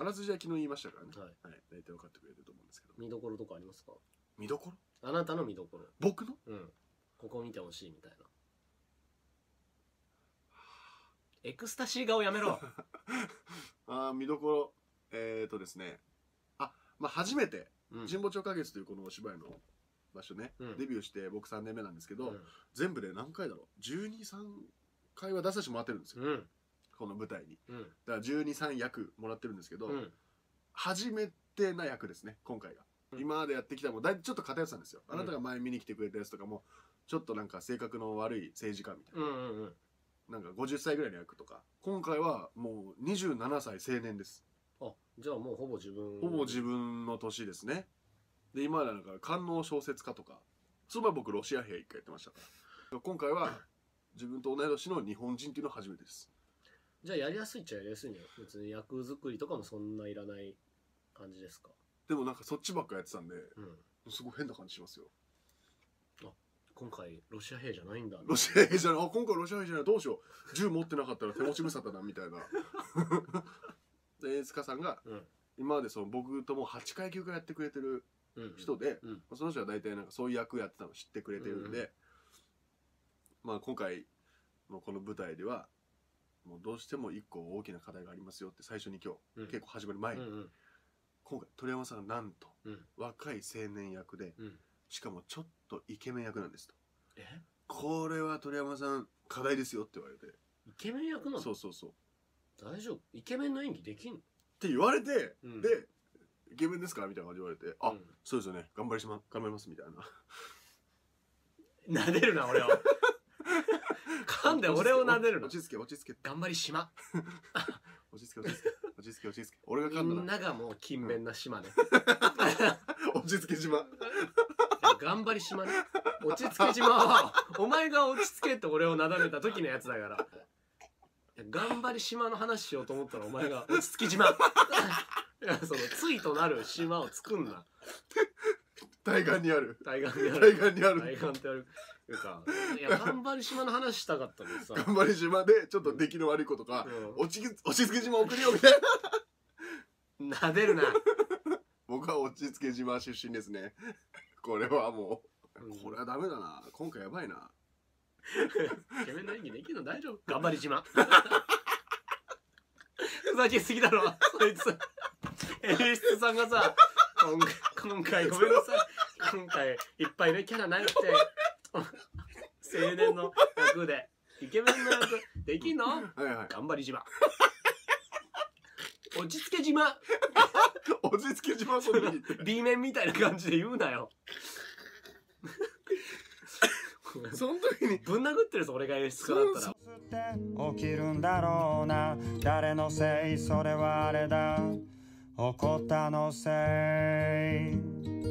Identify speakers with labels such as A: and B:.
A: あらすじは昨日言いましたからね。
B: はい、
A: 大体分かってくれてると思うんですけど。
B: 見どころとかありますか？
A: 見どころ？
B: あなたの見どころ。
A: 僕の？
B: ここ見てほしいみたいな。エクスタシー顔やめろ。
A: 見どころですね、初めて神保町花月というこのお芝居の場所ね、デビューして僕3年目なんですけど、全部で何回だろう、12、3回は出させてもらってるんですよ、この舞台に。だから12、3役もらってるんですけど、初めてな役ですね、今回が。今までやってきたもだいぶちょっと偏ってたんですよ。あなたが前見に来てくれたやつとかもちょっとなんか性格の悪い政治家みたいな、なんか50歳ぐらいの役とか。今回はもう27歳青年です。
B: あ、じゃあもうほぼ自
A: 分の年ですね。で今までなんか官能小説家とか、その前僕ロシア兵一回やってましたから、今回は自分と同い年の日本人っていうのは初めてです。
B: じゃあやりやすいっちゃやりやすいね。別に役作りとかもそんないらない感じですか？
A: でもなんかそっちばっかやってたんで、すごい変な感じしますよ。
B: 今回ロシア兵じゃないんだ。
A: ロシア兵じゃない。今回ロシア兵じゃない。どうしよう。銃持ってなかったら手持ち無沙汰だみたいな。で演出家さんが、今までその僕とも8回9回やってくれてる人で、その人は大体なんかそういう役やってたの知ってくれてるんで、まあ今回のこの舞台ではもうどうしても一個大きな課題がありますよって最初に今日、結構始まる前に、今回鳥山さんがなんと、若い青年役で、しかもちょっとイケメン役なんですと。これは鳥山さん課題ですよって言われて。
B: イケメン役なの？
A: そうそうそう。
B: 大丈夫？イケメンの演技できんの？
A: って言われて、でイケメンですかみたいな感じで言われて、あ、そうですよね、頑張りますみたいな。
B: 撫でるな俺を。噛んで俺を撫でるな。
A: 落ち着け落ち着け。
B: 頑張り島。
A: 落ち着け落ち着け落ち着け落ち着け。俺が噛んだ
B: みんながもう勤勉な島ね。
A: 落ち着け島。
B: 頑張り島ね。落ち着け島はお前が落ち着けって俺をなだめた時のやつだから。頑張り島の話しようと思ったらお前が落ち着き島。いやその対となる島を作んな。
A: 対岸にある。
B: 対岸にある。
A: 対岸にある。
B: 対岸ってある。いや頑張り島の話したかったのにさ。
A: 頑張り島でちょっと出来の悪い子とか、落ち着け島送るよみたい
B: な。撫でるな。
A: 僕は落ち着け島出身ですね。これはもう、これはダメだな。今回やばいな。
B: イケメンの演技できるの大丈夫？頑張り島。ふざけすぎだろそいつ。演出さんがさ、今回ごめんなさい。今回いっぱいねキャラなくて青年の役でイケメンの役できんの？頑張り島。落ち着け島。
A: 落ち着け島その時に
B: B 面みたいな感じで言うなよ。
A: その時に
B: ぶん殴ってるぞ俺が演出家だったら。
C: 起きるんだろうな、誰のせい、それはあれだ、起こったのせい。